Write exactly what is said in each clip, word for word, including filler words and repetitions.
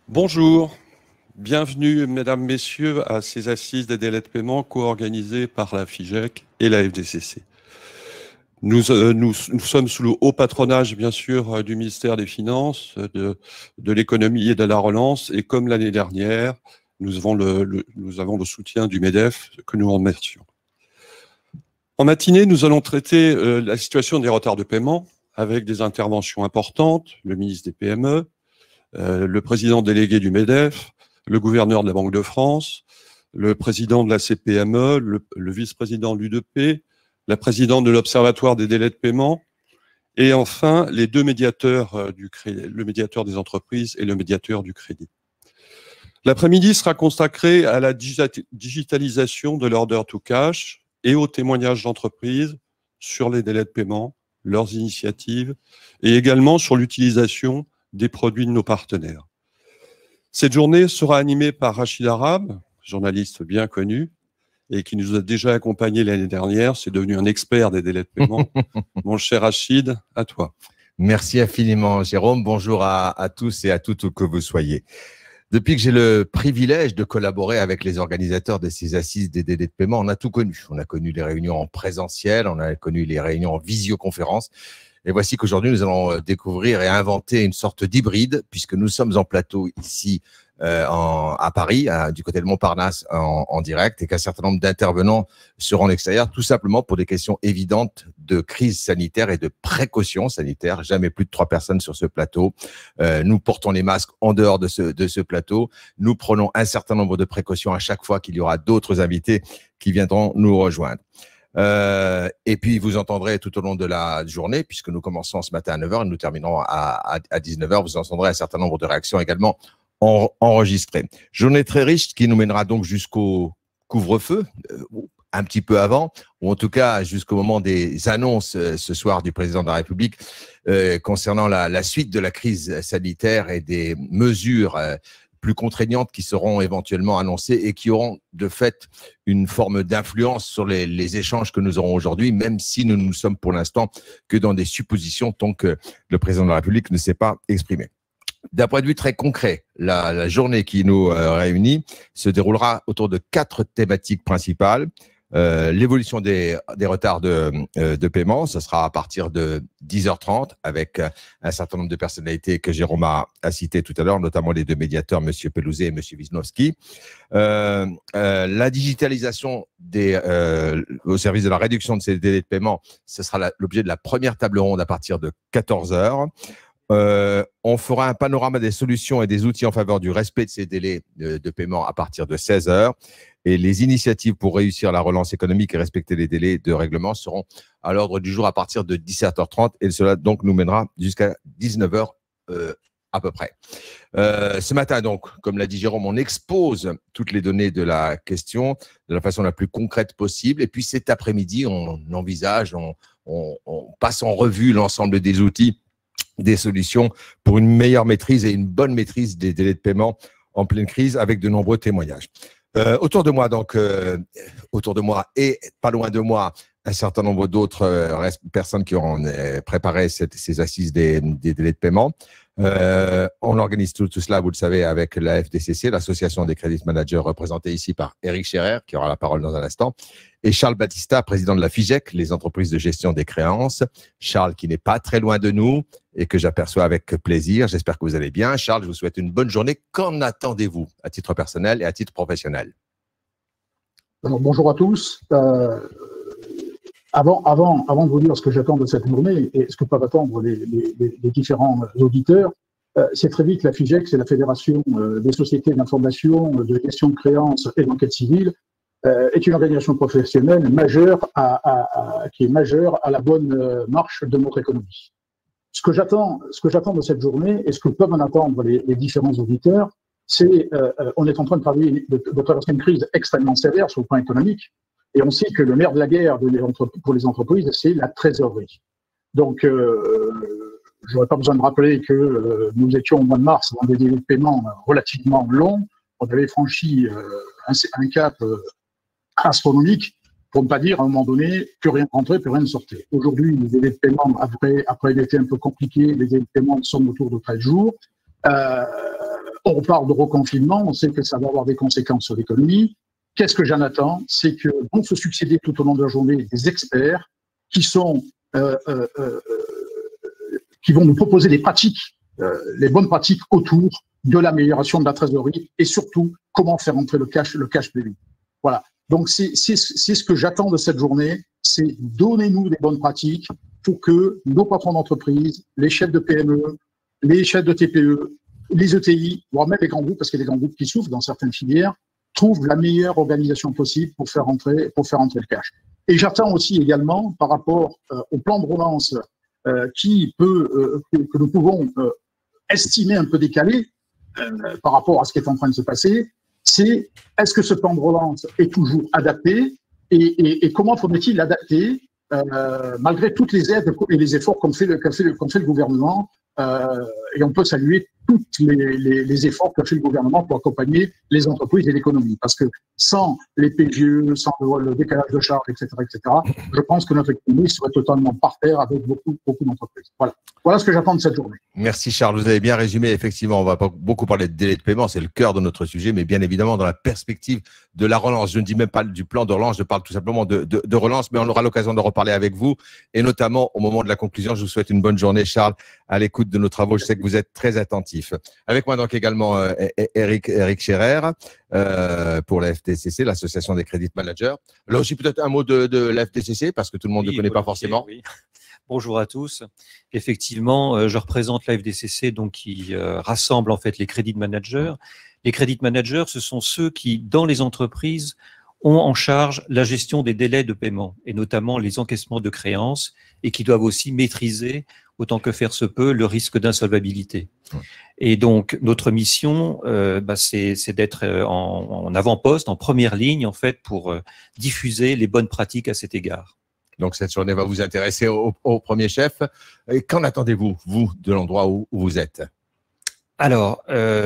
Bonjour, bienvenue mesdames, messieurs à ces assises des délais de paiement co-organisées par la FIGEC et la F D C C. Nous, euh, nous, nous sommes sous le haut patronage, bien sûr, euh, du ministère des Finances, de, de l'économie et de la relance, et comme l'année dernière, nous avons le, le, nous avons le soutien du MEDEF que nous remercions. En matinée, nous allons traiter euh, la situation des retards de paiement avec des interventions importantes, le ministre des P M E, Euh, le président délégué du MEDEF, le gouverneur de la Banque de France, le président de la C P M E, le, le vice-président de l'U D P, la présidente de l'Observatoire des délais de paiement, et enfin les deux médiateurs euh, du crédit, le médiateur des entreprises et le médiateur du crédit. L'après-midi sera consacré à la digitalisation de l'order to cash et aux témoignages d'entreprises sur les délais de paiement, leurs initiatives, et également sur l'utilisation des produits de nos partenaires. Cette journée sera animée par Rachid Arabe, journaliste bien connu, et qui nous a déjà accompagnés l'année dernière. C'est devenu un expert des délais de paiement. Mon cher Rachid, à toi. Merci infiniment, Jérôme. Bonjour à, à tous et à toutes où que vous soyez. Depuis que j'ai le privilège de collaborer avec les organisateurs de ces assises des délais de paiement, on a tout connu. On a connu les réunions en présentiel, on a connu les réunions en visioconférence. Et voici qu'aujourd'hui, nous allons découvrir et inventer une sorte d'hybride, puisque nous sommes en plateau ici euh, en, à Paris, à, du côté de Montparnasse, en, en direct, et qu'un certain nombre d'intervenants seront en l'extérieur, tout simplement pour des questions évidentes de crise sanitaire et de précaution sanitaire. Jamais plus de trois personnes sur ce plateau. Euh, nous portons les masques en dehors de ce, de ce plateau. Nous prenons un certain nombre de précautions à chaque fois qu'il y aura d'autres invités qui viendront nous rejoindre. Euh, et puis, vous entendrez tout au long de la journée, puisque nous commençons ce matin à neuf heures et nous terminerons à, à, à dix-neuf heures, vous entendrez un certain nombre de réactions également en, enregistrées. Journée très riche qui nous mènera donc jusqu'au couvre-feu, euh, un petit peu avant, ou en tout cas jusqu'au moment des annonces euh, ce soir du président de la République euh, concernant la, la suite de la crise sanitaire et des mesures euh, plus contraignantes qui seront éventuellement annoncées et qui auront de fait une forme d'influence sur les, les échanges que nous aurons aujourd'hui, même si nous ne sommes pour l'instant que dans des suppositions tant que le président de la République ne s'est pas exprimé. D'un point de vue très concret, la, la journée qui nous euh, réunit se déroulera autour de quatre thématiques principales. Euh, l'évolution des, des retards de, euh, de paiement, ce sera à partir de dix heures trente avec euh, un certain nombre de personnalités que Jérôme a, a citées tout à l'heure, notamment les deux médiateurs, M. Pelouzet et M. Wisnowski. Euh, euh, la digitalisation des, euh, au service de la réduction de ces délais de paiement, ce sera l'objet de la première table ronde à partir de quatorze heures. Euh, on fera un panorama des solutions et des outils en faveur du respect de ces délais de, de paiement à partir de seize heures. Et les initiatives pour réussir la relance économique et respecter les délais de règlement seront à l'ordre du jour à partir de dix-sept heures trente. Et cela donc nous mènera jusqu'à dix-neuf heures euh, à peu près. Euh, ce matin, donc, comme l'a dit Jérôme, on expose toutes les données de la question de la façon la plus concrète possible. Et puis cet après-midi, on envisage, on, on, on passe en revue l'ensemble des outils, des solutions pour une meilleure maîtrise et une bonne maîtrise des délais de paiement en pleine crise avec de nombreux témoignages. Euh, autour de moi, donc, euh, autour de moi et pas loin de moi, un certain nombre d'autres euh, personnes qui ont euh, préparé cette, ces assises des, des délais de paiement. Euh, on organise tout, tout cela, vous le savez, avec la F D C C, l'association des credit managers, représentée ici par Éric Scherer, qui aura la parole dans un instant, et Charles Battista, président de la FIGEC, les entreprises de gestion des créances. Charles, qui n'est pas très loin de nous et que j'aperçois avec plaisir. J'espère que vous allez bien. Charles, je vous souhaite une bonne journée. Qu'en attendez-vous à titre personnel et à titre professionnel? Alors, bonjour à tous. Euh, avant, avant, avant de vous dire ce que j'attends de cette journée et ce que peuvent attendre les, les, les différents auditeurs, euh, c'est très vite la FIGEC, c'est la Fédération euh, des sociétés d'information, de gestion de créances et d'enquête civile, euh, est une organisation professionnelle majeure à, à, à, qui est majeure à la bonne marche de notre économie. Ce que j'attends, ce que j'attends de cette journée et ce que peuvent en attendre les, les différents auditeurs, c'est euh, on est en train de, travailler, de, de traverser une crise extrêmement sévère sur le plan économique, et on sait que le nerf de la guerre de les pour les entreprises, c'est la trésorerie. Donc, euh, je n'aurais pas besoin de rappeler que euh, nous étions au mois de mars dans des délais de paiement relativement longs. On avait franchi euh, un, un cap euh, astronomique, pour ne pas dire à un moment donné, plus rien rentrait, plus rien ne sortait. Aujourd'hui, les délais de paiement, après, après l'été un peu compliqué, les délais de paiement sont autour de treize jours. Euh, on parle de reconfinement, on sait que ça va avoir des conséquences sur l'économie. Qu'est-ce que j'en attends? C'est que vont se succéder tout au long de la journée des experts qui sont euh, euh, euh, qui vont nous proposer des pratiques, euh, les bonnes pratiques autour de l'amélioration de la trésorerie et surtout comment faire entrer le cash, le cash plus vite. Voilà. Donc c'est c'est c'est ce que j'attends de cette journée, c'est donnez-nous des bonnes pratiques pour que nos patrons d'entreprise, les chefs de P M E, les chefs de T P E, les E T I, voire même les grands groupes, parce qu'il y a des grands groupes qui souffrent dans certaines filières, trouvent la meilleure organisation possible pour faire entrer, pour faire entrer le cash. Et j'attends aussi également, par rapport euh, au plan de relance euh, qui peut, euh, que, que nous pouvons euh, estimer un peu décalé euh, par rapport à ce qui est en train de se passer, c'est est-ce que ce plan de relance est toujours adapté et, et, et comment faudrait-il l'adapter euh, malgré toutes les aides et les efforts qu'ont fait, qu fait, qu fait le gouvernement. Euh, et on peut saluer tous les, les, les efforts qu'a fait le gouvernement pour accompagner les entreprises et l'économie. Parce que sans les P G E, sans le, le décalage de charges, et cetera, et cetera, je pense que notre économie serait totalement par terre avec beaucoup, beaucoup d'entreprises. Voilà. Voilà ce que j'attends de cette journée. Merci Charles, vous avez bien résumé. Effectivement, on va pas beaucoup parler de délai de paiement, c'est le cœur de notre sujet, mais bien évidemment dans la perspective de la relance. Je ne dis même pas du plan de relance, je parle tout simplement de, de, de relance, mais on aura l'occasion de reparler avec vous. Et notamment au moment de la conclusion, je vous souhaite une bonne journée Charles, à l'écoute de nos travaux. Je sais que vous êtes très attentif. Avec moi donc également euh, Eric, Eric Scherer euh, pour la F D C C, l'Association des Credit Managers. Là aussi peut-être un mot de, de la F D C C parce que tout le monde ne oui, connaît pas forcément. Oui. Bonjour à tous. Effectivement, euh, je représente la F D C C donc qui euh, rassemble en fait les credit managers. Les credit managers, ce sont ceux qui, dans les entreprises, ont en charge la gestion des délais de paiement et notamment les encaissements de créances et qui doivent aussi maîtriser, autant que faire se peut, le risque d'insolvabilité. Ouais. Et donc, notre mission, euh, bah, c'est d'être en, en avant-poste, en première ligne, en fait, pour euh, diffuser les bonnes pratiques à cet égard. Donc, cette journée va vous intéresser au, au premier chef. Qu'en attendez-vous, vous, de l'endroit où, où vous êtes? Alors,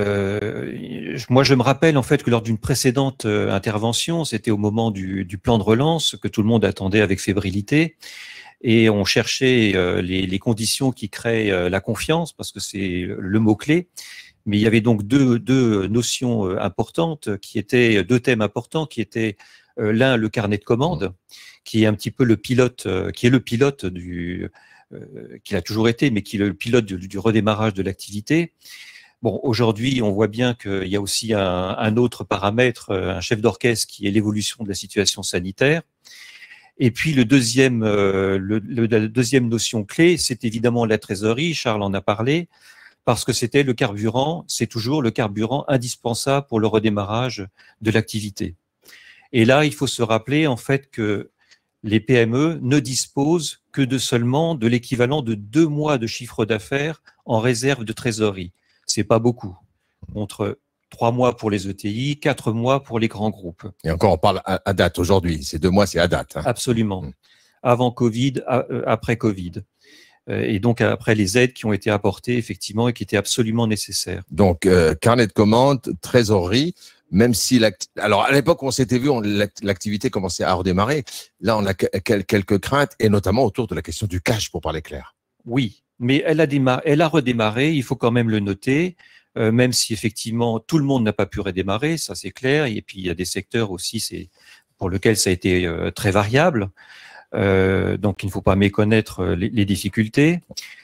euh, moi, je me rappelle en fait que lors d'une précédente euh, intervention, c'était au moment du, du plan de relance que tout le monde attendait avec fébrilité, et on cherchait euh, les, les conditions qui créent euh, la confiance, parce que c'est le mot-clé. Mais il y avait donc deux, deux notions euh, importantes, qui étaient deux thèmes importants, qui étaient euh, l'un le carnet de commandes, qui est un petit peu le pilote, euh, qui est le pilote du, euh, qu'il a toujours été, mais qui est le pilote du, du redémarrage de l'activité. Bon, aujourd'hui, on voit bien qu'il y a aussi un, un autre paramètre, un chef d'orchestre, qui est l'évolution de la situation sanitaire. Et puis, le deuxième, euh, le, le, la deuxième notion clé, c'est évidemment la trésorerie. Charles en a parlé, parce que c'était le carburant, c'est toujours le carburant indispensable pour le redémarrage de l'activité. Et là, il faut se rappeler, en fait, que les P M E ne disposent que de seulement de l'équivalent de deux mois de chiffre d'affaires en réserve de trésorerie. C'est pas beaucoup. Entre trois mois pour les E T I, quatre mois pour les grands groupes. Et encore, on parle à, à date aujourd'hui. Ces deux mois, c'est à date. Hein. Absolument. Mmh. Avant Covid, à, euh, après Covid. Euh, et donc, après les aides qui ont été apportées, effectivement, et qui étaient absolument nécessaires. Donc, euh, carnet de commandes, trésorerie, même si... Alors, à l'époque, on s'était vu, l'activité commençait à redémarrer. Là, on a quelques craintes, et notamment autour de la question du cash, pour parler clair. Oui. Mais elle a, démarré, elle a redémarré, il faut quand même le noter, euh, même si effectivement tout le monde n'a pas pu redémarrer, ça c'est clair. Et puis il y a des secteurs aussi c'est, pour lesquels ça a été euh, très variable. Euh, donc il ne faut pas méconnaître les, les difficultés.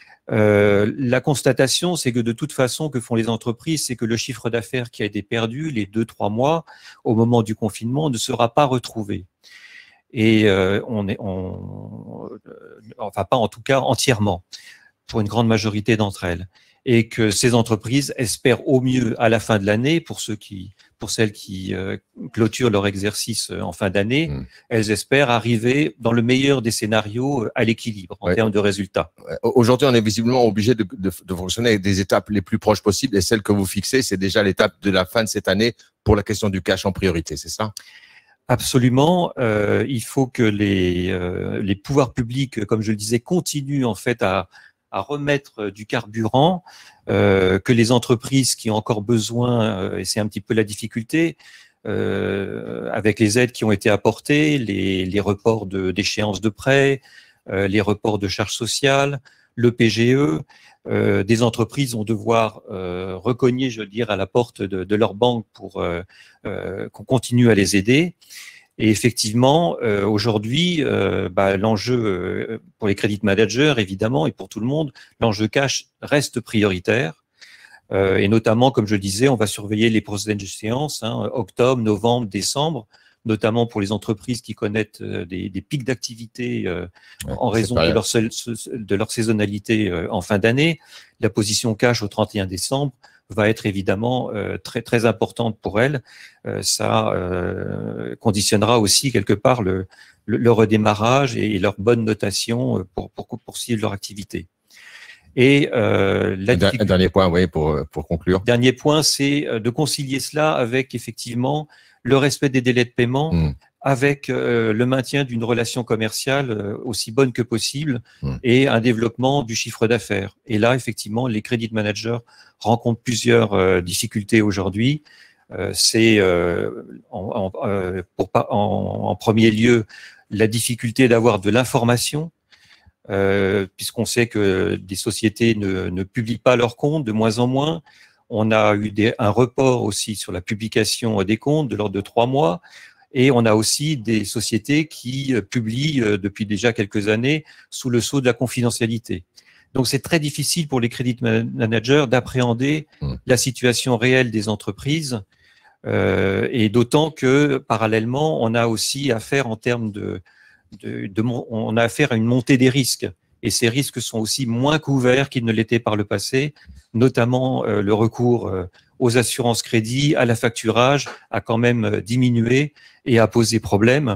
Euh, la constatation, c'est que de toute façon, que font les entreprises, c'est que le chiffre d'affaires qui a été perdu les deux, trois mois au moment du confinement ne sera pas retrouvé. Et euh, on est, on, enfin pas en tout cas entièrement, pour une grande majorité d'entre elles, et que ces entreprises espèrent au mieux à la fin de l'année, pour ceux qui, pour celles qui euh, clôturent leur exercice en fin d'année, mmh. elles espèrent arriver dans le meilleur des scénarios à l'équilibre en ouais. termes de résultats. Aujourd'hui, on est visiblement obligé de, de, de fonctionner avec des étapes les plus proches possibles, et celle que vous fixez, c'est déjà l'étape de la fin de cette année pour la question du cash en priorité, c'est ça? Absolument. Euh, il faut que les, euh, les pouvoirs publics, comme je le disais, continuent en fait à à remettre du carburant, euh, que les entreprises qui ont encore besoin, euh, et c'est un petit peu la difficulté, euh, avec les aides qui ont été apportées, les, les reports d'échéances de, de prêts, euh, les reports de charges sociales, le P G E, euh, des entreprises vont devoir euh, recogner, je veux dire, à la porte de, de leur banque pour euh, euh, qu'on continue à les aider. Et effectivement, euh, aujourd'hui, euh, bah, l'enjeu euh, pour les credit managers, évidemment, et pour tout le monde, l'enjeu cash reste prioritaire. Euh, et notamment, comme je le disais, on va surveiller les prochaines échéances, hein, octobre, novembre, décembre, notamment pour les entreprises qui connaissent euh, des, des pics d'activité euh, ouais, en raison de leur, seul, de leur saisonnalité euh, en fin d'année. La position cash au trente et un décembre va être évidemment euh, très très importante pour elles. Euh, ça euh, conditionnera aussi quelque part le, le, le redémarrage et leur bonne notation pour, pour poursuivre leur activité. Et euh, la un dernier point, oui, pour pour conclure. Dernier point, c'est de concilier cela avec effectivement le respect des délais de paiement, mmh. avec euh, le maintien d'une relation commerciale euh, aussi bonne que possible mmh. et un développement du chiffre d'affaires. Et là, effectivement, les credit managers rencontrent plusieurs euh, difficultés aujourd'hui. Euh, c'est euh, en, en, euh, pour, en, en premier lieu la difficulté d'avoir de l'information, euh, puisqu'on sait que des sociétés ne, ne publient pas leurs comptes de moins en moins. On a eu des, un report aussi sur la publication des comptes de l'ordre de trois mois. Et on a aussi des sociétés qui publient depuis déjà quelques années sous le sceau de la confidentialité. Donc, c'est très difficile pour les credit managers d'appréhender mmh. la situation réelle des entreprises. Euh, et d'autant que, parallèlement, on a aussi affaire en termes de, de, de, on a affaire à une montée des risques. Et ces risques sont aussi moins couverts qu'ils ne l'étaient par le passé, notamment euh, le recours euh, aux assurances crédit, à la facturage, a quand même euh, diminué et a posé problème.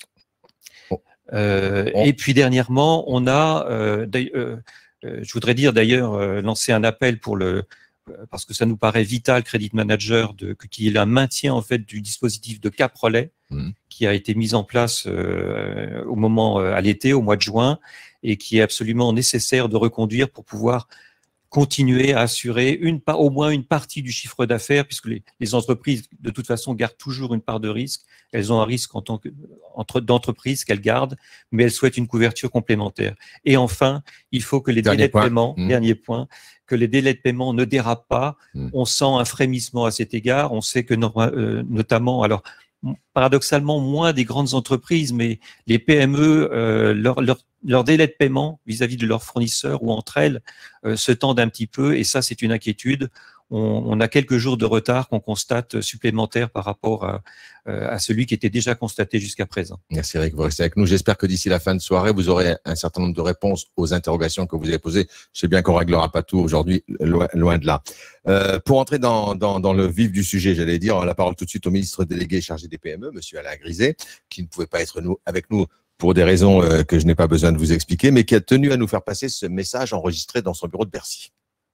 Euh, et puis dernièrement, on a, euh, euh, euh, je voudrais dire d'ailleurs, euh, lancer un appel pour le, parce que ça nous paraît vital, Credit Manager, de, qu'il y ait un maintien en fait du dispositif de cap relais mmh. qui a été mis en place euh, au moment euh, à l'été, au mois de juin, et qui est absolument nécessaire de reconduire pour pouvoir continuer à assurer une part, au moins une partie du chiffre d'affaires, puisque les, les entreprises, de toute façon, gardent toujours une part de risque. Elles ont un risque en tant que, entre, d'entreprise qu'elles gardent, mais elles souhaitent une couverture complémentaire. Et enfin, il faut que les dernier délais point. de paiement, mmh. dernier point, que les délais de paiement ne dérapent pas. Mmh. On sent un frémissement à cet égard. On sait que, euh, notamment, alors, paradoxalement, moins des grandes entreprises, mais les P M E, euh, leur, leur, leur délai de paiement vis-à-vis de leurs fournisseurs ou entre elles euh, se tendent un petit peu, et ça, c'est une inquiétude. On, on a quelques jours de retard qu'on constate supplémentaires par rapport à, à celui qui était déjà constaté jusqu'à présent. Merci Eric, vous restez avec nous. J'espère que d'ici la fin de soirée, vous aurez un certain nombre de réponses aux interrogations que vous avez posées. Je sais bien qu'on ne réglera pas tout aujourd'hui, loin, loin de là. Euh, pour entrer dans, dans, dans le vif du sujet, j'allais dire, la parole tout de suite au ministre délégué chargé des P M E, monsieur Alain Griset, qui ne pouvait pas être nous, avec nous pour des raisons euh, que je n'ai pas besoin de vous expliquer, mais qui a tenu à nous faire passer ce message enregistré dans son bureau de Bercy.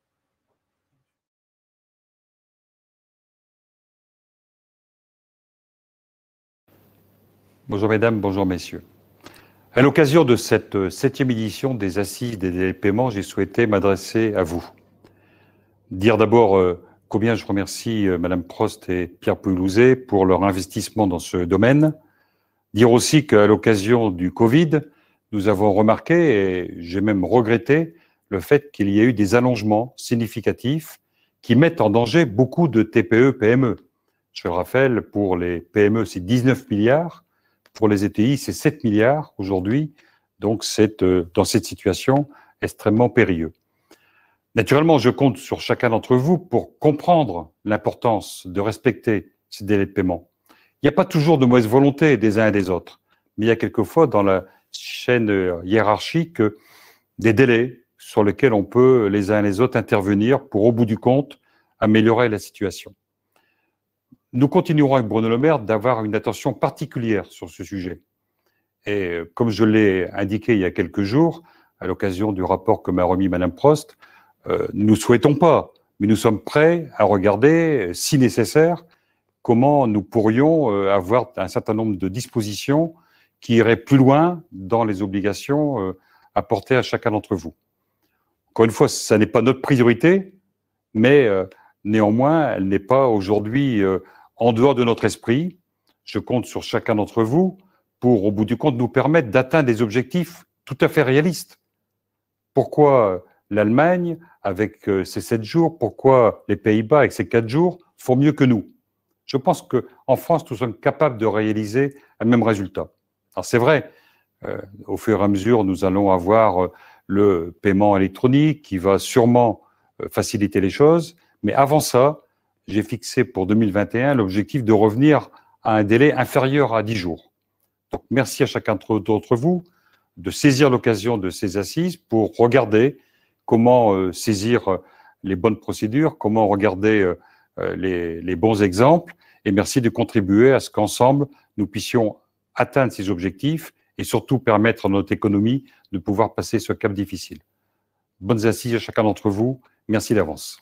Bonjour mesdames, bonjour messieurs. À l'occasion de cette septième édition des Assises des délais de paiement, j'ai souhaité m'adresser à vous. Dire d'abord euh, combien je remercie euh, Madame Prost et Pierre Pouillouzet pour leur investissement dans ce domaine. Dire aussi qu'à l'occasion du Covid, nous avons remarqué, et j'ai même regretté, le fait qu'il y ait eu des allongements significatifs qui mettent en danger beaucoup de T P E P M E. Je le rappelle, pour les P M E, c'est dix-neuf milliards. Pour les E T I, c'est sept milliards aujourd'hui, donc c'est euh, dans cette situation extrêmement périlleux. Naturellement, je compte sur chacun d'entre vous pour comprendre l'importance de respecter ces délais de paiement. Il n'y a pas toujours de mauvaise volonté des uns et des autres, mais il y a quelquefois dans la chaîne hiérarchique des délais sur lesquels on peut les uns et les autres intervenir pour, au bout du compte, améliorer la situation. Nous continuerons avec Bruno Le Maire d'avoir une attention particulière sur ce sujet. Et comme je l'ai indiqué il y a quelques jours, à l'occasion du rapport que m'a remis Madame Prost, euh, nous ne souhaitons pas, mais nous sommes prêts à regarder, si nécessaire, comment nous pourrions euh, avoir un certain nombre de dispositions qui iraient plus loin dans les obligations euh, apportées à chacun d'entre vous. Encore une fois, ça n'est pas notre priorité, mais euh, néanmoins, elle n'est pas aujourd'hui euh, en dehors de notre esprit. Je compte sur chacun d'entre vous pour, au bout du compte, nous permettre d'atteindre des objectifs tout à fait réalistes. Pourquoi l'Allemagne, avec ses sept jours, pourquoi les Pays-Bas, avec ses quatre jours, font mieux que nous? Je pense qu'en France, nous sommes capables de réaliser le même résultat. Alors c'est vrai, euh, au fur et à mesure, nous allons avoir le paiement électronique qui va sûrement faciliter les choses, mais avant ça, j'ai fixé pour deux mille vingt et un l'objectif de revenir à un délai inférieur à dix jours. Donc merci à chacun d'entre vous de saisir l'occasion de ces assises pour regarder comment euh, saisir les bonnes procédures, comment regarder euh, les, les bons exemples, et merci de contribuer à ce qu'ensemble, nous puissions atteindre ces objectifs et surtout permettre à notre économie de pouvoir passer ce cap difficile. Bonnes assises à chacun d'entre vous. Merci d'avance.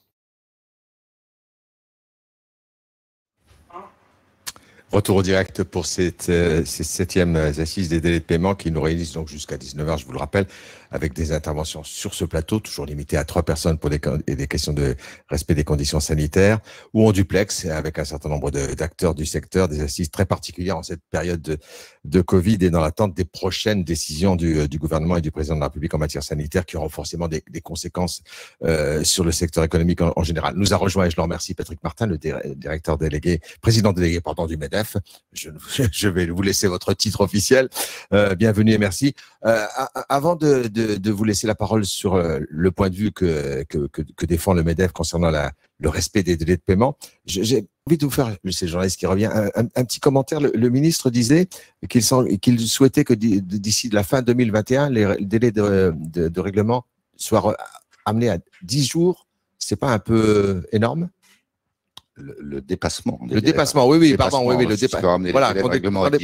Retour au direct pour cette, euh, ces septièmes assises des délais de paiement qui nous réunissent donc jusqu'à dix-neuf heures, je vous le rappelle, avec des interventions sur ce plateau, toujours limitées à trois personnes pour des, des questions de respect des conditions sanitaires, ou en duplex, avec un certain nombre d'acteurs du secteur, des assises très particulières en cette période de, de Covid et dans l'attente des prochaines décisions du, du gouvernement et du président de la République en matière sanitaire qui auront forcément des, des conséquences euh, sur le secteur économique en, en général. Nous a rejoint, et je le remercie, Patrick Martin, le directeur délégué, président délégué pardon, du MEDEF. Je, je vais vous laisser votre titre officiel. Euh, bienvenue et merci. Euh, avant de, de, de vous laisser la parole sur le point de vue que, que, que, que défend le MEDEF concernant la, le respect des délais de paiement, j'ai envie de vous faire, c'est le journaliste qui revient, un, un, un petit commentaire. Le, le ministre disait qu'il qu'il souhaitait que d'ici la fin deux mille vingt et un, les délais de, de, de règlement soient amenés à dix jours. C'est pas un peu énorme? Le, le dépassement. Le dépassement, oui, oui, pardon, oui, oui, le dépassement. Voilà, on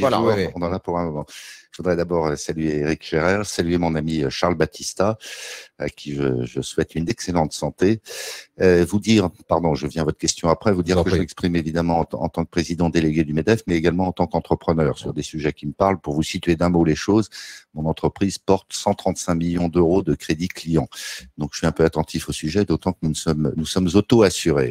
en a pour un moment. Je voudrais d'abord saluer Éric Scherer, saluer mon ami Charles Battista, à qui je, je souhaite une excellente santé. Euh, vous dire, pardon, je viens à votre question après, vous dire que je m'exprime évidemment en, en tant que président délégué du MEDEF, mais également en tant qu'entrepreneur sur des sujets qui me parlent. Pour vous situer d'un mot les choses, mon entreprise porte cent trente-cinq millions d'euros de crédit client. Donc, je suis un peu attentif au sujet, d'autant que nous sommes, nous sommes auto-assurés.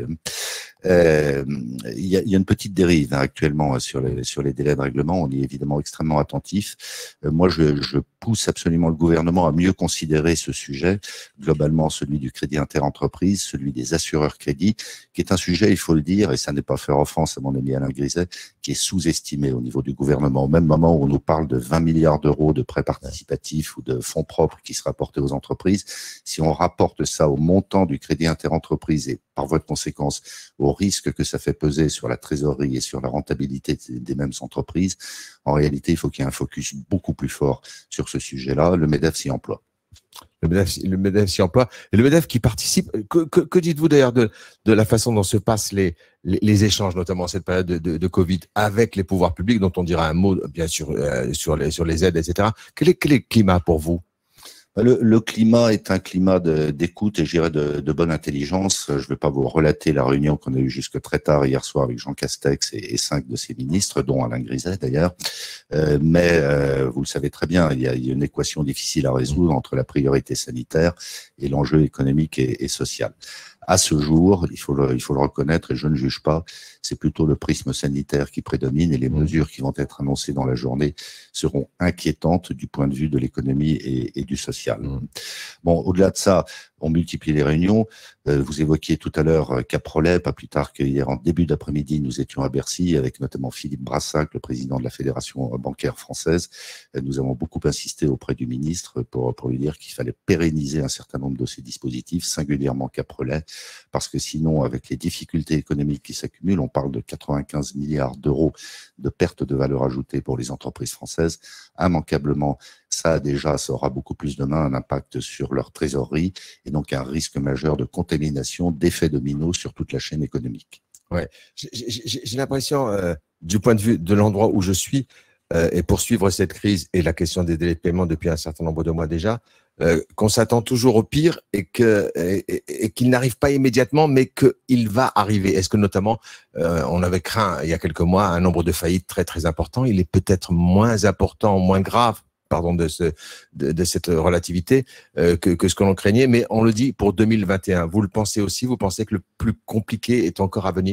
Euh, il y, a, il y a une petite dérive hein, actuellement sur les, sur les délais de règlement. On y est évidemment extrêmement attentif. Euh, moi, je, je pousse absolument le gouvernement à mieux considérer ce sujet, globalement celui du crédit interentreprise, celui des assureurs crédits, qui est un sujet, il faut le dire, et ça n'est pas faire offense à mon ami Alain Griset, qui est sous-estimé au niveau du gouvernement. Au même moment où on nous parle de vingt milliards d'euros de prêts participatifs ou de fonds propres qui seraient apportés aux entreprises, si on rapporte ça au montant du crédit interentreprise et par voie de conséquence au risque que ça fait peser sur la trésorerie et sur la rentabilité des mêmes entreprises, en réalité, il faut qu'il y ait un focus beaucoup plus fort sur ce sujet-là. Le MEDEF s'y emploie. Le MEDEF, le MEDEF s'y emploie. Et le MEDEF qui participe, que, que, que dites-vous d'ailleurs de, de la façon dont se passent les, les, les échanges, notamment en cette période de, de, de Covid, avec les pouvoirs publics, dont on dira un mot, bien sûr, euh, sur, les, sur les aides, et cetera. Quel est, quel est le climat pour vous? Le, le climat est un climat d'écoute et je dirais de, de bonne intelligence. Je ne vais pas vous relater la réunion qu'on a eue jusque très tard hier soir avec Jean Castex et, et cinq de ses ministres, dont Alain Griset d'ailleurs. Euh, mais euh, vous le savez très bien, il y, a, il y a une équation difficile à résoudre entre la priorité sanitaire et l'enjeu économique et, et social. À ce jour, il faut le, il faut le reconnaître, et je ne juge pas, c'est plutôt le prisme sanitaire qui prédomine et les mesures qui vont être annoncées dans la journée seront inquiétantes du point de vue de l'économie et, et du social. Bon, au-delà de ça, on multiplie les réunions. Euh, vous évoquiez tout à l'heure Caprolet, pas plus tard qu'hier en début d'après-midi, nous étions à Bercy avec notamment Philippe Brassac, le président de la Fédération bancaire française. Euh, nous avons beaucoup insisté auprès du ministre pour, pour lui dire qu'il fallait pérenniser un certain nombre de ces dispositifs, singulièrement Caprolet, parce que sinon, avec les difficultés économiques qui s'accumulent, on parle de quatre-vingt-quinze milliards d'euros de perte de valeur ajoutée pour les entreprises françaises. Immanquablement, ça a déjà, ça aura beaucoup plus demain un impact sur leur trésorerie et donc un risque majeur de contamination, d'effet domino sur toute la chaîne économique. Ouais, j'ai l'impression, euh, du point de vue de l'endroit où je suis, euh, et poursuivre cette crise et la question des délais de paiement depuis un certain nombre de mois déjà, euh, qu'on s'attend toujours au pire et que et, et, et qu'il n'arrive pas immédiatement, mais qu'il va arriver. Est-ce que notamment, euh, on avait craint il y a quelques mois un nombre de faillites très très important. Il est peut-être moins important, moins grave, pardon, de, ce, de, de cette relativité euh, que, que ce que l'on craignait, mais on le dit pour deux mille vingt et un. Vous le pensez aussi? Vous pensez que le plus compliqué est encore à venir?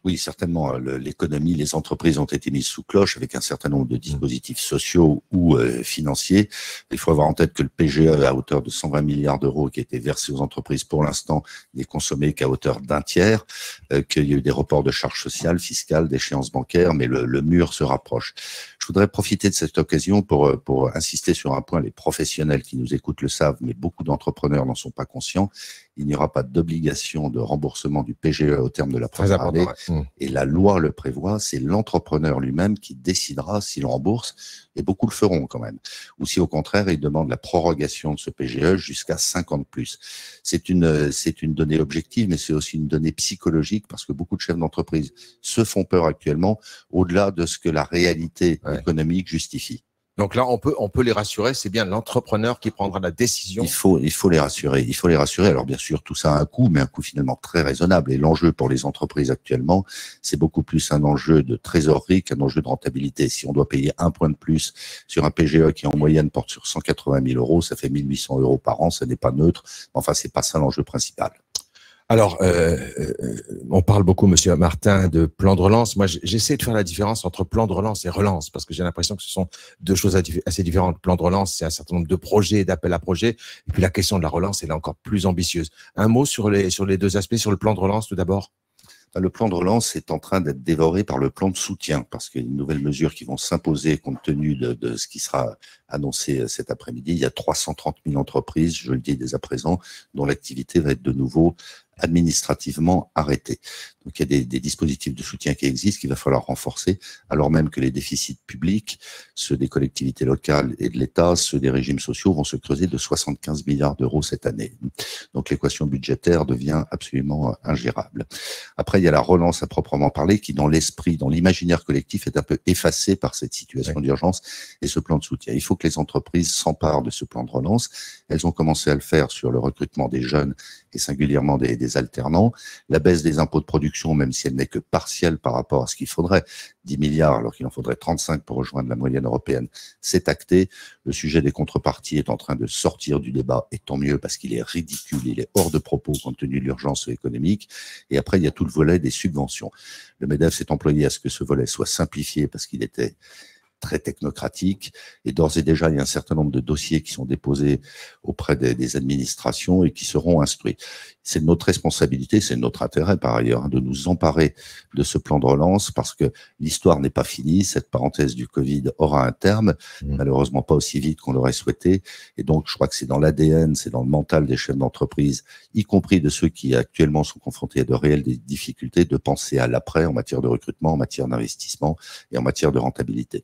Oui, certainement. L'économie, les entreprises ont été mises sous cloche avec un certain nombre de dispositifs sociaux ou euh, financiers. Il faut avoir en tête que le P G E, à hauteur de cent vingt milliards d'euros qui a été versé aux entreprises pour l'instant, n'est consommé qu'à hauteur d'un tiers, euh, qu'il y a eu des reports de charges sociales, fiscales, d'échéances bancaires, mais le, le mur se rapproche. Je voudrais profiter de cette occasion pour, pour insister sur un point. Les professionnels qui nous écoutent le savent, mais beaucoup d'entrepreneurs n'en sont pas conscients. Il n'y aura pas d'obligation de remboursement du P G E au terme de la première année. Ouais. Et la loi le prévoit, c'est l'entrepreneur lui-même qui décidera s'il rembourse, et beaucoup le feront quand même. Ou si au contraire, il demande la prorogation de ce P G E jusqu'à cinq ans de plus. C'est une, c'est une donnée objective, mais c'est aussi une donnée psychologique parce que beaucoup de chefs d'entreprise se font peur actuellement au-delà de ce que la réalité ouais. économique justifie. Donc là, on peut, on peut les rassurer, c'est bien l'entrepreneur qui prendra la décision. Il faut, il faut les rassurer. Il faut les rassurer. Alors bien sûr, tout ça a un coût, mais un coût finalement très raisonnable. Et l'enjeu pour les entreprises actuellement, c'est beaucoup plus un enjeu de trésorerie qu'un enjeu de rentabilité. Si on doit payer un point de plus sur un P G E qui en moyenne porte sur cent quatre-vingt mille euros, ça fait mille huit cents euros par an. Ça n'est pas neutre. Enfin, c'est pas ça l'enjeu principal. Alors, euh, euh, on parle beaucoup, Monsieur Martin, de plan de relance. Moi, j'essaie de faire la différence entre plan de relance et relance, parce que j'ai l'impression que ce sont deux choses assez différentes. Plan de relance, c'est un certain nombre de projets, d'appels à projets, et puis la question de la relance, elle est encore plus ambitieuse. Un mot sur les sur les deux aspects, sur le plan de relance, tout d'abord. Le plan de relance est en train d'être dévoré par le plan de soutien, parce qu'il y a une nouvelle mesure qui vont s'imposer compte tenu de, de ce qui sera annoncé cet après-midi. Il y a trois cent trente mille entreprises, je le dis dès à présent, dont l'activité va être de nouveau administrativement arrêtée. Donc il y a des, des dispositifs de soutien qui existent qu'il va falloir renforcer, alors même que les déficits publics, ceux des collectivités locales et de l'État, ceux des régimes sociaux vont se creuser de soixante-quinze milliards d'euros cette année. Donc l'équation budgétaire devient absolument ingérable. Après, il y a la relance à proprement parler qui, dans l'esprit, dans l'imaginaire collectif, est un peu effacée par cette situation oui. d'urgence et ce plan de soutien. Il faut que les entreprises s'emparent de ce plan de relance. Elles ont commencé à le faire sur le recrutement des jeunes et singulièrement des, des alternants. La baisse des impôts de production, même si elle n'est que partielle par rapport à ce qu'il faudrait, dix milliards alors qu'il en faudrait trente-cinq pour rejoindre la moyenne européenne, c'est acté. Le sujet des contreparties est en train de sortir du débat, et tant mieux parce qu'il est ridicule, il est hors de propos compte tenu de l'urgence économique. Et après, il y a tout le volet des subventions. Le MEDEF s'est employé à ce que ce volet soit simplifié parce qu'il était très technocratique, et d'ores et déjà, il y a un certain nombre de dossiers qui sont déposés auprès des, des administrations et qui seront instruits. C'est notre responsabilité, c'est notre intérêt par ailleurs, hein, de nous emparer de ce plan de relance parce que l'histoire n'est pas finie, cette parenthèse du Covid aura un terme, mmh. malheureusement pas aussi vite qu'on l'aurait souhaité, et donc je crois que c'est dans l'A D N, c'est dans le mental des chefs d'entreprise, y compris de ceux qui actuellement sont confrontés à de réelles difficultés, de penser à l'après en matière de recrutement, en matière d'investissement et en matière de rentabilité.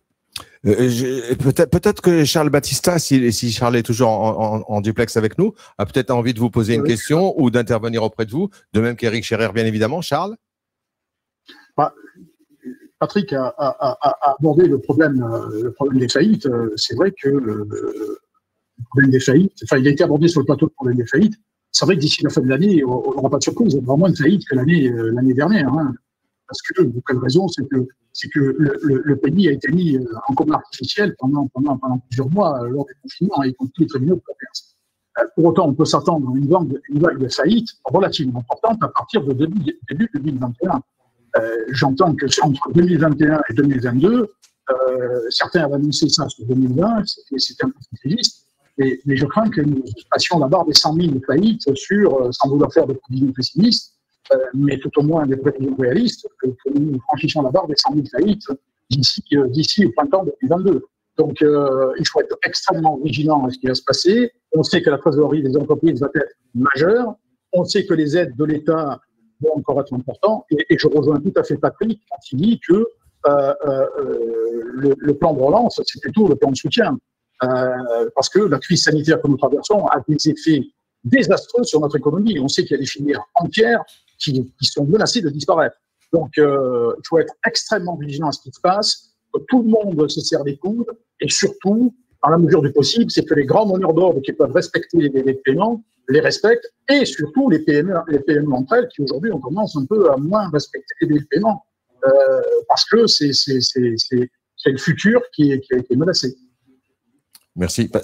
Euh, peut-être, peut-être que Charles Battista, si, si Charles est toujours en, en, en duplex avec nous, a peut-être envie de vous poser une oui. question ou d'intervenir auprès de vous, de même qu'Éric Scherer, bien évidemment. Charles bah, Patrick a, a, a abordé le problème, le problème des faillites. C'est vrai que le, le problème des faillites, enfin, il a été abordé sur le plateau de problème des faillites. C'est vrai que d'ici la fin de l'année, on n'aura pas de surprise, il y aura moins de faillites que l'année, l'année dernière. Hein. Parce que, pour quelle raison, c'est que, c'est que le, le, le pays a été mis en coma artificiel pendant, pendant, pendant plusieurs mois lors des confinements, y compris les tribunaux de commerce. Pour autant, on peut s'attendre à une vague, une vague de faillites relativement importante à partir de début, début deux mille vingt et un. Euh, j'entends que entre deux mille vingt et un et deux mille vingt-deux, euh, certains avaient annoncé ça sur deux mille vingt, c'était, c'était un peu futuriste, mais, mais je crains que nous passions la barre des cent mille faillites sur, sans vouloir faire de prévisions pessimistes, Euh, mais tout au moins des prévisions réalistes, que, que nous franchissons la barre des cent mille faillites d'ici, euh, d'ici au printemps deux mille vingt-deux. Donc, euh, il faut être extrêmement vigilant à ce qui va se passer. On sait que la trésorerie des entreprises va être majeure. On sait que les aides de l'État vont encore être importantes. Et, et je rejoins tout à fait Patrick quand il dit que euh, euh, le, le plan de relance, c'est plutôt le plan de soutien. Euh, parce que la crise sanitaire que nous traversons a des effets désastreux sur notre économie. On sait qu'il y a des filières entières qui, qui sont menacées de disparaître. Donc, euh, il faut être extrêmement vigilant à ce qui se passe, que tout le monde se serre les coudes, et surtout, dans la mesure du possible, c'est que les grands donneurs d'ordre qui peuvent respecter les délais de paiement les respectent, et surtout les P M E, les P M E entre elles, qui aujourd'hui ont tendance un peu à moins respecter les délais de paiement, euh, parce que c'est, c'est, c'est, c'est, c'est le futur qui est, qui est, qui est menacé. Merci. Euh,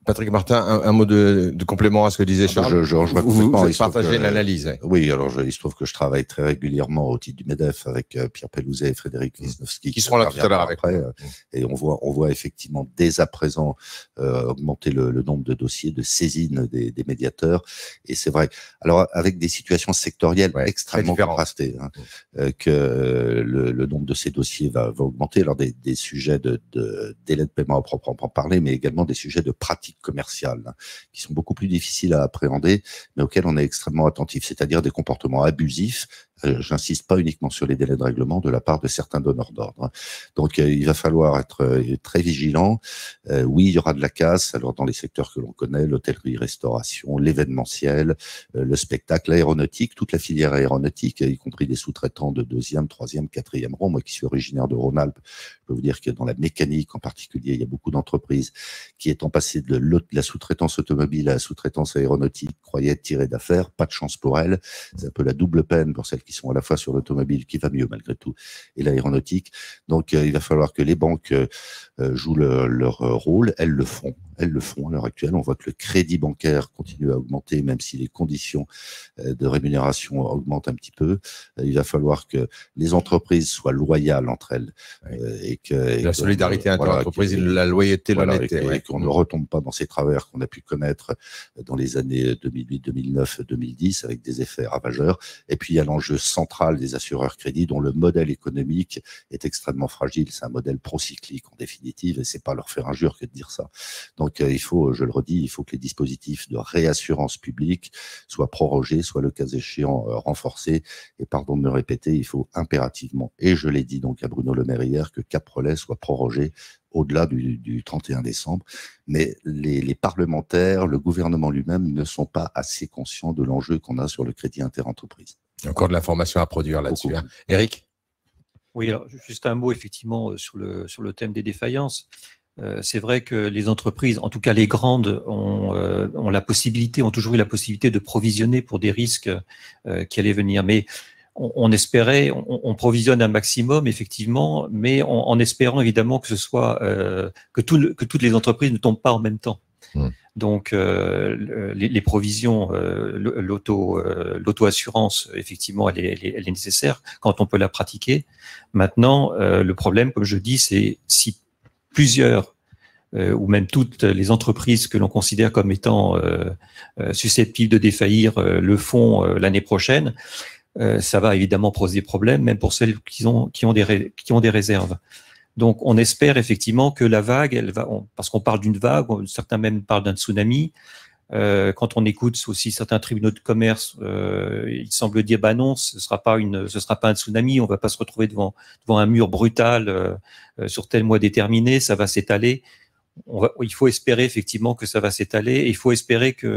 Patrick Martin, un, un mot de, de complément à ce que disait Charles. Je, je, je vous, vous partagez l'analyse. Oui, alors je, il se trouve que je travaille très régulièrement au titre du MEDEF avec euh, Pierre Pellouzet et Frédéric Wisniewski. Qui seront là tout à l'heure avec après. Euh, et on voit, on voit effectivement dès à présent euh, augmenter le, le nombre de dossiers de saisine des, des médiateurs. Et c'est vrai. Alors avec des situations sectorielles ouais, extrêmement contrastées, hein, euh, que euh, le, le nombre de ces dossiers va, va augmenter. Alors des, des sujets de, de délai de paiement à proprement parler, mais également des sujets de pratique commerciales hein, qui sont beaucoup plus difficiles à appréhender, mais auxquels on est extrêmement attentif, c'est-à-dire des comportements abusifs. Euh, J'insiste pas uniquement sur les délais de règlement de la part de certains donneurs d'ordre. Donc, euh, il va falloir être euh, très vigilant. Euh, oui, il y aura de la casse. Alors, dans les secteurs que l'on connaît, l'hôtellerie, restauration, l'événementiel, euh, le spectacle, l'aéronautique, toute la filière aéronautique, y compris des sous-traitants de deuxième, troisième, quatrième rang. Moi, qui suis originaire de Rhône-Alpes, je peux vous dire que dans la mécanique en particulier, il y a beaucoup d'entreprises qui, étant passées de la sous-traitance automobile à la sous-traitance aéronautique, croyaient tirer d'affaires. Pas de chance pour elles. C'est un peu la double peine pour celles qui sont à la fois sur l'automobile, qui va mieux malgré tout, et l'aéronautique. Donc, euh, il va falloir que les banques euh, jouent le, leur rôle. Elles le font. Elles le font à l'heure actuelle. On voit que le crédit bancaire continue à augmenter, même si les conditions euh, de rémunération augmentent un petit peu. Euh, il va falloir que les entreprises soient loyales entre elles. Euh, et que, et la que, solidarité euh, interentreprises, voilà, la loyauté, voilà, l'honnêteté. Et, ouais. et qu'on ne retombe pas dans ces travers qu'on a pu connaître dans les années deux mille huit, deux mille neuf, deux mille dix, avec des effets ravageurs. Et puis, il y a l'enjeu central des assureurs crédits, dont le modèle économique est extrêmement fragile. C'est un modèle procyclique, en définitive, et c'est pas leur faire injure que de dire ça. Donc, euh, il faut, je le redis, il faut que les dispositifs de réassurance publique soient prorogés, soient le cas échéant euh, renforcés. Et pardon de me répéter, il faut impérativement, et je l'ai dit donc à Bruno Le Maire hier, que Cap-Relais soit prorogé au-delà du, du trente et un décembre. Mais les, les parlementaires, le gouvernement lui-même ne sont pas assez conscients de l'enjeu qu'on a sur le crédit interentreprise. Il y a encore de l'information à produire là-dessus. Hein. Éric ? Oui, alors, juste un mot effectivement sur le, sur le thème des défaillances. Euh, c'est vrai que les entreprises, en tout cas les grandes, ont, euh, ont la possibilité, ont toujours eu la possibilité de provisionner pour des risques euh, qui allaient venir. Mais on, on espérait, on, on provisionne un maximum effectivement, mais en, en espérant évidemment que ce soit euh, que, tout le, que toutes les entreprises ne tombent pas en même temps. Mmh. Donc euh, les, les provisions, euh, l'auto, euh, l'auto-assurance, effectivement, elle est, elle, est, elle est nécessaire quand on peut la pratiquer. Maintenant, euh, le problème, comme je dis, c'est si plusieurs euh, ou même toutes les entreprises que l'on considère comme étant euh, euh, susceptibles de défaillir euh, le font euh, l'année prochaine, euh, ça va évidemment poser problème, même pour celles qui ont, qui ont, des, qui ont des réserves. Donc, on espère effectivement que la vague, elle va, on, parce qu'on parle d'une vague, certains même parlent d'un tsunami. Euh, quand on écoute aussi certains tribunaux de commerce, euh, ils semblent dire bah non, ce sera pas une, ce sera pas un tsunami, on va pas se retrouver devant devant un mur brutal euh, sur tel mois déterminé, ça va s'étaler. On va, il faut espérer effectivement que ça va s'étaler. Et il faut espérer que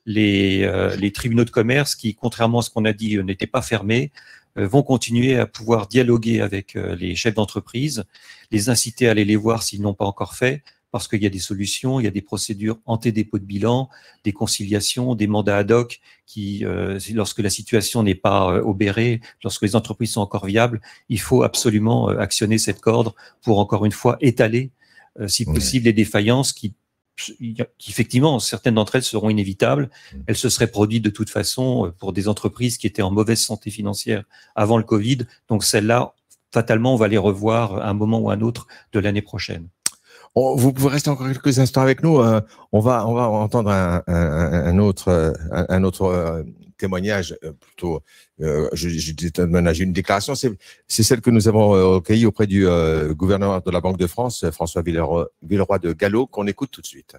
les euh, les tribunaux de commerce, qui contrairement à ce qu'on a dit, n'étaient pas fermés, vont continuer à pouvoir dialoguer avec les chefs d'entreprise, les inciter à aller les voir s'ils n'ont pas encore fait, parce qu'il y a des solutions, il y a des procédures anté-dépôt de bilan, des conciliations, des mandats ad hoc qui, euh, lorsque la situation n'est pas euh, obérée, lorsque les entreprises sont encore viables, il faut absolument euh, actionner cette corde pour, encore une fois, étaler, euh, si possible, ouais. les défaillances qui qui effectivement, certaines d'entre elles seront inévitables. Elles se seraient produites de toute façon pour des entreprises qui étaient en mauvaise santé financière avant le Covid. Donc celles-là, fatalement, on va les revoir à un moment ou à un autre de l'année prochaine. Vous pouvez rester encore quelques instants avec nous. On va, on va entendre un, un, un autre, un, un autre témoignage, plutôt, euh, je, je déménage une déclaration. C'est, c'est celle que nous avons recueillie auprès du euh, gouverneur de la Banque de France, François Villeroy, Villeroy de Galhau, qu'on écoute tout de suite.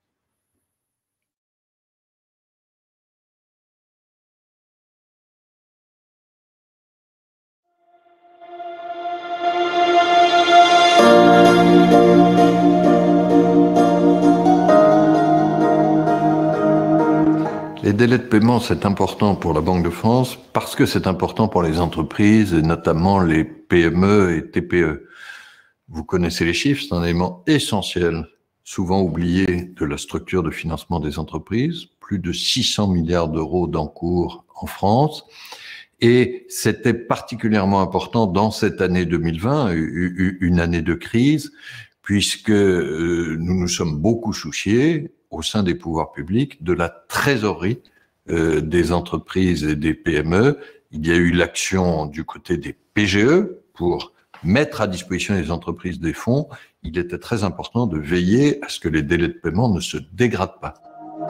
Les délais de paiement, c'est important pour la Banque de France parce que c'est important pour les entreprises, et notamment les P M E et T P E. Vous connaissez les chiffres, c'est un élément essentiel, souvent oublié, de la structure de financement des entreprises. Plus de six cents milliards d'euros d'encours en France. Et c'était particulièrement important dans cette année deux mille vingt, une année de crise, puisque euh, nous nous sommes beaucoup souciés, au sein des pouvoirs publics, de la trésorerie euh, des entreprises et des P M E. Il y a eu l'action du côté des P G E pour mettre à disposition des entreprises des fonds. Il était très important de veiller à ce que les délais de paiement ne se dégradent pas.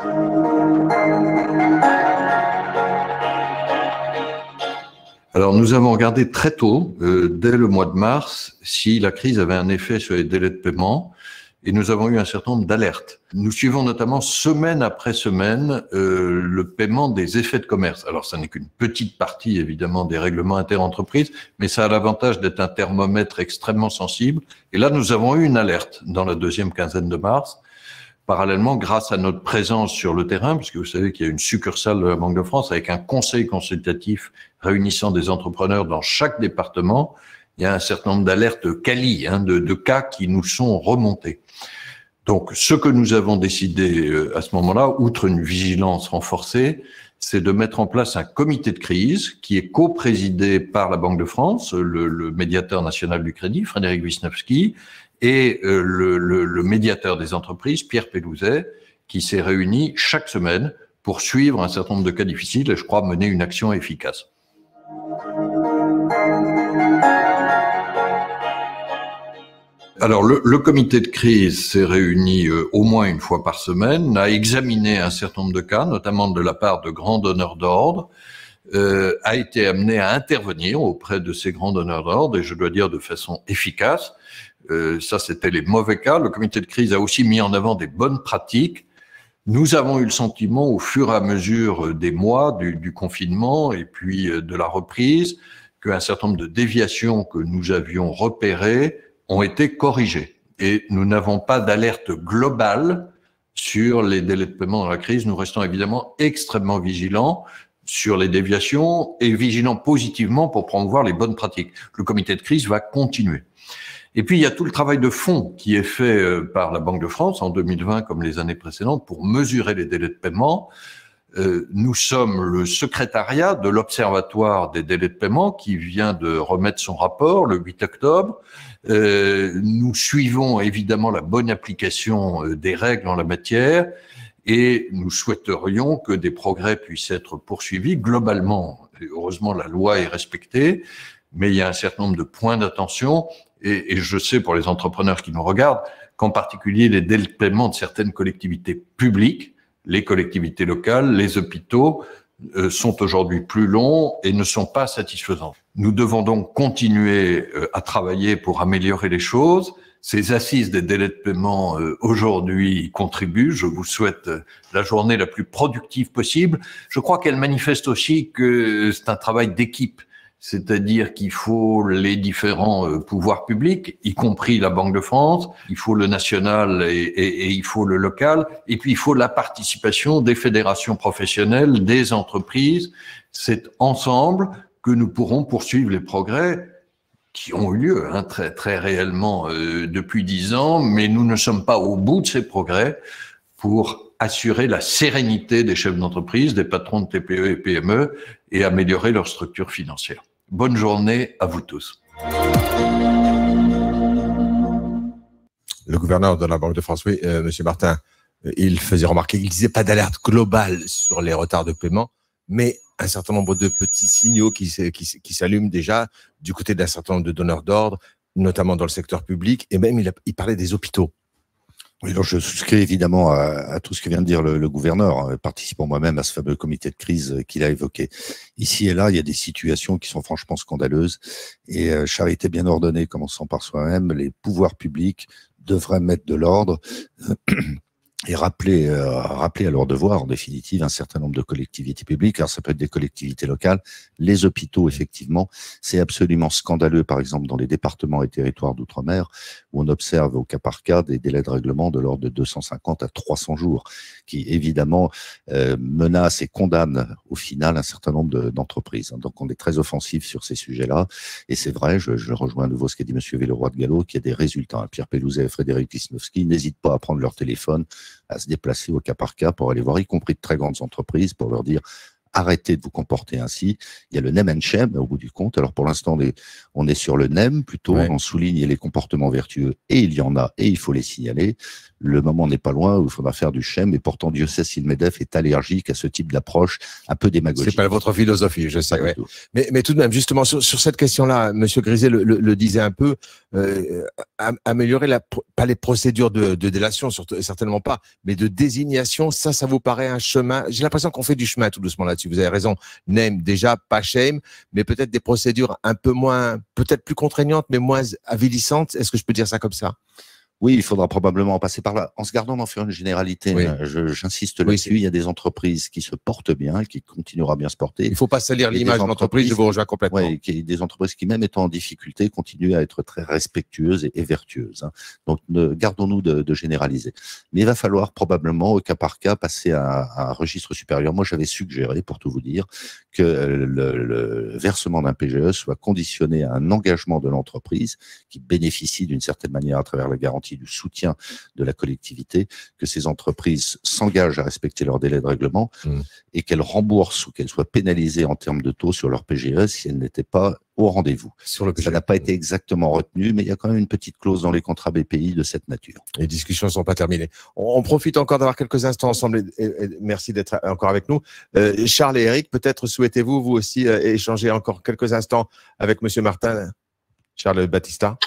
Alors, nous avons regardé très tôt, euh, dès le mois de mars, si la crise avait un effet sur les délais de paiement, et nous avons eu un certain nombre d'alertes. Nous suivons notamment semaine après semaine euh, le paiement des effets de commerce. Alors, ça n'est qu'une petite partie, évidemment, des règlements interentreprises, mais ça a l'avantage d'être un thermomètre extrêmement sensible. Et là, nous avons eu une alerte dans la deuxième quinzaine de mars. Parallèlement, grâce à notre présence sur le terrain, puisque vous savez qu'il y a une succursale de la Banque de France avec un conseil consultatif réunissant des entrepreneurs dans chaque département, il y a un certain nombre d'alertes quali, hein, de, de cas qui nous sont remontés. Donc, ce que nous avons décidé euh, à ce moment-là, outre une vigilance renforcée, c'est de mettre en place un comité de crise qui est co-présidé par la Banque de France, le, le médiateur national du crédit, Frédéric Wisniewski, et euh, le, le, le médiateur des entreprises, Pierre Pelouzet, qui s'est réuni chaque semaine pour suivre un certain nombre de cas difficiles et, je crois, mener une action efficace. Alors, le, le comité de crise s'est réuni euh, au moins une fois par semaine, a examiné un certain nombre de cas, notamment de la part de grands donneurs d'ordre, euh, a été amené à intervenir auprès de ces grands donneurs d'ordre, et je dois dire de façon efficace. Euh, ça, c'était les mauvais cas. Le comité de crise a aussi mis en avant des bonnes pratiques. Nous avons eu le sentiment, au fur et à mesure des mois du, du confinement et puis de la reprise, qu'un certain nombre de déviations que nous avions repérées ont été corrigées. Et nous n'avons pas d'alerte globale sur les délais de paiement dans la crise. Nous restons évidemment extrêmement vigilants sur les déviations et vigilants positivement pour promouvoir les bonnes pratiques. Le comité de crise va continuer. Et puis, il y a tout le travail de fond qui est fait par la Banque de France en deux mille vingt comme les années précédentes pour mesurer les délais de paiement. Euh, nous sommes le secrétariat de l'Observatoire des délais de paiement qui vient de remettre son rapport le huit octobre. Euh, nous suivons évidemment la bonne application des règles en la matière et nous souhaiterions que des progrès puissent être poursuivis. Globalement, heureusement, la loi est respectée, mais il y a un certain nombre de points d'attention. Et, et je sais pour les entrepreneurs qui nous regardent qu'en particulier les délais de paiement de certaines collectivités publiques, les collectivités locales, les hôpitaux, euh, sont aujourd'hui plus longs et ne sont pas satisfaisants. Nous devons donc continuer euh, à travailler pour améliorer les choses. Ces assises des délais de paiement euh, aujourd'hui contribuent. Je vous souhaite euh, la journée la plus productive possible. Je crois qu'elle manifeste aussi que c'est un travail d'équipe. C'est-à-dire qu'il faut les différents euh, pouvoirs publics, y compris la Banque de France, il faut le national et, et, et il faut le local, et puis il faut la participation des fédérations professionnelles, des entreprises. C'est ensemble que nous pourrons poursuivre les progrès qui ont eu lieu hein, très, très réellement euh, depuis dix ans, mais nous ne sommes pas au bout de ces progrès pour assurer la sérénité des chefs d'entreprise, des patrons de T P E et P M E et améliorer leur structure financière. Bonne journée à vous tous. Le gouverneur de la Banque de France, oui, euh, Monsieur Martin, euh, il faisait remarquer qu'il disait pas d'alerte globale sur les retards de paiement, mais un certain nombre de petits signaux qui, qui, qui s'allument déjà du côté d'un certain nombre de donneurs d'ordre, notamment dans le secteur public, et même il, a, il parlait des hôpitaux. Oui, alors je souscris évidemment à, à tout ce que vient de dire le, le gouverneur, participant moi-même à ce fameux comité de crise qu'il a évoqué. Ici et là, il y a des situations qui sont franchement scandaleuses et euh, charité bien ordonnée, commençant par soi-même, les pouvoirs publics devraient mettre de l'ordre et rappeler, euh, rappeler à leur devoir, en définitive, un certain nombre de collectivités publiques. Alors, ça peut être des collectivités locales, les hôpitaux, effectivement. C'est absolument scandaleux, par exemple, dans les départements et territoires d'outre-mer, où on observe au cas par cas des délais de règlement de l'ordre de deux cent cinquante à trois cents jours, qui, évidemment, euh, menacent et condamnent, au final, un certain nombre de, d'entreprises. Donc, on est très offensif sur ces sujets-là. Et c'est vrai, je, je rejoins à nouveau ce qu'a dit M. Villeroy de Galhau, qu'il y a des résultats. Pierre Pelouzet et Frédéric Wisniewski n'hésitent pas à prendre leur téléphone, à se déplacer au cas par cas pour aller voir, y compris de très grandes entreprises, pour leur dire arrêtez de vous comporter ainsi. Il y a le name and shame au bout du compte. Alors pour l'instant, on est, on est sur le name plutôt. Ouais. On souligne les comportements vertueux et il y en a et il faut les signaler. Le moment n'est pas loin où il faudra faire du shame et pourtant Dieu sait si le MEDEF est allergique à ce type d'approche un peu démagogique. C'est pas votre philosophie, je sais. Ouais. Mais, mais tout de même, justement, sur, sur cette question-là, Monsieur Griset le, le, le disait un peu, euh, améliorer la, pas les procédures de, de délation, surtout, certainement pas, mais de désignation, ça, ça vous paraît un chemin. J'ai l'impression qu'on fait du chemin tout doucement là-dessus. Vous avez raison. Name, déjà, pas shame, mais peut-être des procédures un peu moins, peut-être plus contraignantes, mais moins avilissantes. Est-ce que je peux dire ça comme ça? Oui, il faudra probablement passer par là. En se gardant d'en faire une généralité, oui. je, j'insiste là-dessus, oui, il y a des entreprises qui se portent bien, qui continueront à bien se porter. Il ne faut pas salir l'image de l'entreprise, je vous rejoins complètement. Oui, qui, des entreprises qui, même étant en difficulté, continuent à être très respectueuses et, et vertueuses. Hein. Donc, ne, gardons-nous de, de généraliser. Mais il va falloir probablement, au cas par cas, passer à, à un registre supérieur. Moi, j'avais suggéré, pour tout vous dire, que le, le versement d'un P G E soit conditionné à un engagement de l'entreprise qui bénéficie d'une certaine manière à travers la garantie du soutien de la collectivité, que ces entreprises s'engagent à respecter leurs délais de règlement mmh. et qu'elles remboursent ou qu'elles soient pénalisées en termes de taux sur leur P G E si elles n'étaient pas au rendez-vous. Sur le Ça n'a pas été exactement retenu, mais il y a quand même une petite clause dans les contrats B P I de cette nature. Les discussions ne sont pas terminées. On, on profite encore d'avoir quelques instants ensemble et, et, et merci d'être encore avec nous. Euh, Charles et Eric, peut-être souhaitez-vous vous aussi euh, échanger encore quelques instants avec Monsieur Martin, Charles Battista?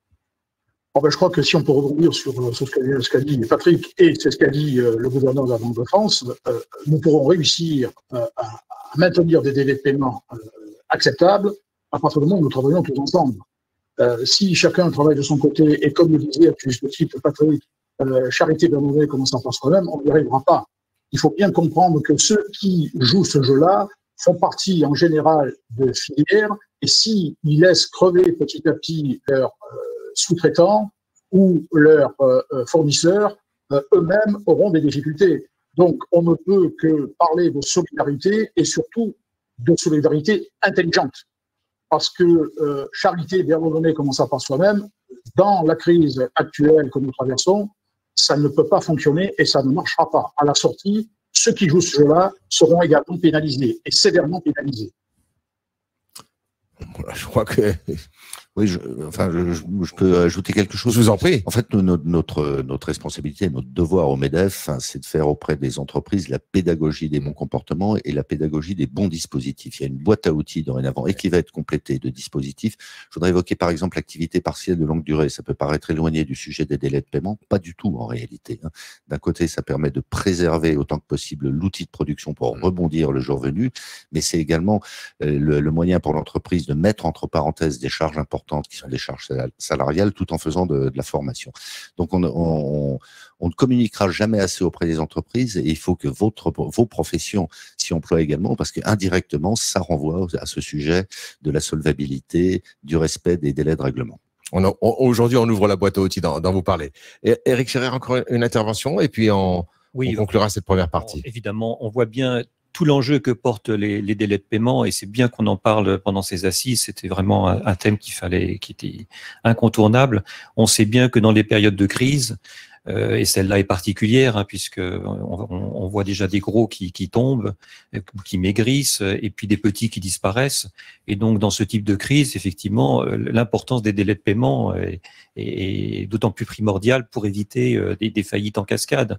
Oh ben, je crois que si on peut rebondir sur, sur ce qu'a dit Patrick et c'est ce qu'a dit euh, le gouverneur de la Banque de France, euh, nous pourrons réussir euh, à, à maintenir des délais de paiement euh, acceptables à partir du moment où nous travaillons tous ensemble. Euh, si chacun travaille de son côté et comme le disait à juste titre Patrick, euh, charité bien mauvais commençant par soi-même, on n'y arrivera pas. Il faut bien comprendre que ceux qui jouent ce jeu-là font partie en général de filières et s'ils laissent crever petit à petit leur euh, sous-traitants ou leurs euh, fournisseurs, euh, eux-mêmes auront des difficultés. Donc, on ne peut que parler de solidarité et surtout de solidarité intelligente. Parce que euh, charité bien ordonnée commençant par soi-même, dans la crise actuelle que nous traversons, ça ne peut pas fonctionner et ça ne marchera pas. À la sortie, ceux qui jouent ce jeu-là seront également pénalisés et sévèrement pénalisés. Je crois que... Oui, je, enfin, je, je peux ajouter quelque chose. Je vous en prie. En fait, notre, notre, notre responsabilité, notre devoir au MEDEF, hein, c'est de faire auprès des entreprises la pédagogie des bons comportements et la pédagogie des bons dispositifs. Il y a une boîte à outils dorénavant et qui va être complétée de dispositifs. Je voudrais évoquer par exemple l'activité partielle de longue durée. Ça peut paraître éloigné du sujet des délais de paiement, pas du tout en réalité. Hein. D'un côté, ça permet de préserver autant que possible l'outil de production pour rebondir le jour venu, mais c'est également euh, le, le moyen pour l'entreprise de mettre entre parenthèses des charges importantes qui sont des charges salariales tout en faisant de, de la formation. Donc on, on, on ne communiquera jamais assez auprès des entreprises et il faut que votre, vos professions s'y emploient également parce qu'indirectement ça renvoie à ce sujet de la solvabilité, du respect des délais de règlement. On a, on, aujourd'hui on ouvre la boîte à outils dont, dont vous parlez. Et Éric Scherer, encore une intervention et puis on, oui, on conclura cette première partie. Évidemment, on voit bien tout l'enjeu que portent les, les délais de paiement, et c'est bien qu'on en parle pendant ces assises. C'était vraiment un, un thème qu'il fallait, qui était incontournable. On sait bien que dans les périodes de crise, euh, et celle-là est particulière, hein, puisque on, on voit déjà des gros qui, qui tombent, qui maigrissent, et puis des petits qui disparaissent. Et donc, dans ce type de crise, effectivement, l'importance des délais de paiement est, est, est d'autant plus primordiale pour éviter des, des faillites en cascade.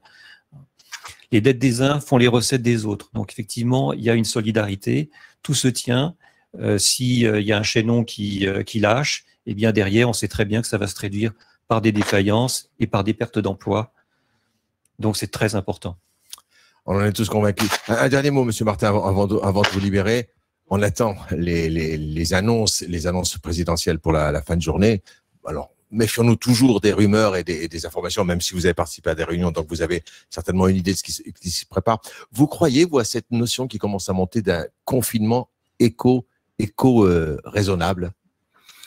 Les dettes des uns font les recettes des autres. Donc, effectivement, il y a une solidarité. Tout se tient. Euh, S'il euh, y a un chaînon qui, euh, qui lâche, eh bien, derrière, on sait très bien que ça va se traduire par des défaillances et par des pertes d'emploi. Donc, c'est très important. On en est tous convaincus. Un, un dernier mot, Monsieur Martin, avant, avant, de, avant de vous libérer. On attend les, les, les annonces, les annonces présidentielles pour la, la fin de journée. Alors, méfions-nous toujours des rumeurs et des, et des informations, même si vous avez participé à des réunions, donc vous avez certainement une idée de ce qui, qui s'y prépare. Vous croyez, vous, à cette notion qui commence à monter d'un confinement éco, éco euh, raisonnable?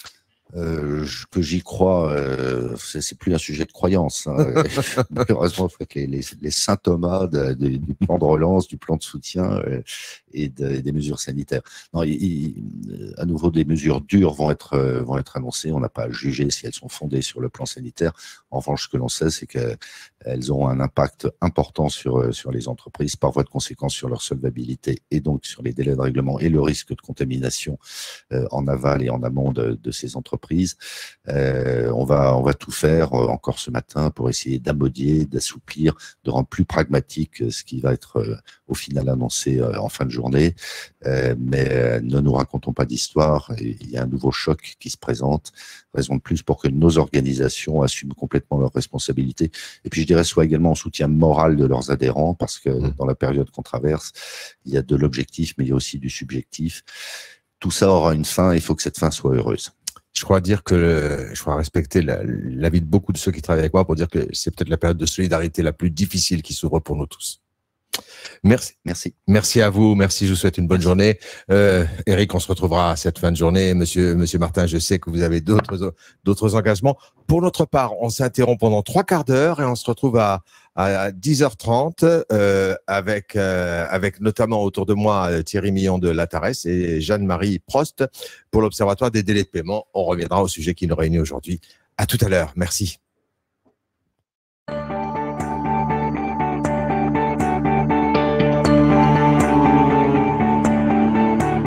Euh, que j'y crois, euh, c'est plus un sujet de croyance. Hein. Heureusement, les, les, les saint Thomas de, de, du plan de relance, du plan de soutien euh, et de, des mesures sanitaires. Non, il, il, à nouveau, des mesures dures vont être euh, vont être annoncées. On n'a pas à juger si elles sont fondées sur le plan sanitaire. En revanche, ce que l'on sait, c'est qu'elles ont un impact important sur sur les entreprises, par voie de conséquence sur leur solvabilité et donc sur les délais de règlement et le risque de contamination euh, en aval et en amont de, de ces entreprises. Euh, on va on va tout faire euh, encore ce matin pour essayer d'amodier, d'assouplir, de rendre plus pragmatique euh, ce qui va être euh, au final annoncé euh, en fin de journée. Euh, mais euh, ne nous racontons pas d'histoire. Il y a un nouveau choc qui se présente. Raison de plus pour que nos organisations assument complètement leurs responsabilités. Et puis je dirais soit également en soutien moral de leurs adhérents, parce que mmh. dans la période qu'on traverse, il y a de l'objectif, mais il y a aussi du subjectif. Tout ça aura une fin. Il faut que cette fin soit heureuse. Je crois dire que je crois respecter l'avis de beaucoup de ceux qui travaillent avec moi pour dire que c'est peut-être la période de solidarité la plus difficile qui s'ouvre pour nous tous. Merci. Merci. Merci à vous. Merci. Je vous souhaite une bonne journée. Euh, Eric, on se retrouvera à cette fin de journée. Monsieur, Monsieur Martin, je sais que vous avez d'autres, d'autres engagements. Pour notre part, on s'interrompt pendant trois quarts d'heure et on se retrouve à, à dix heures trente euh, avec, euh, avec notamment autour de moi Thierry Millon de l'Atares et Jeanne-Marie Prost pour l'Observatoire des délais de paiement. On reviendra au sujet qui nous réunit aujourd'hui. À tout à l'heure. Merci.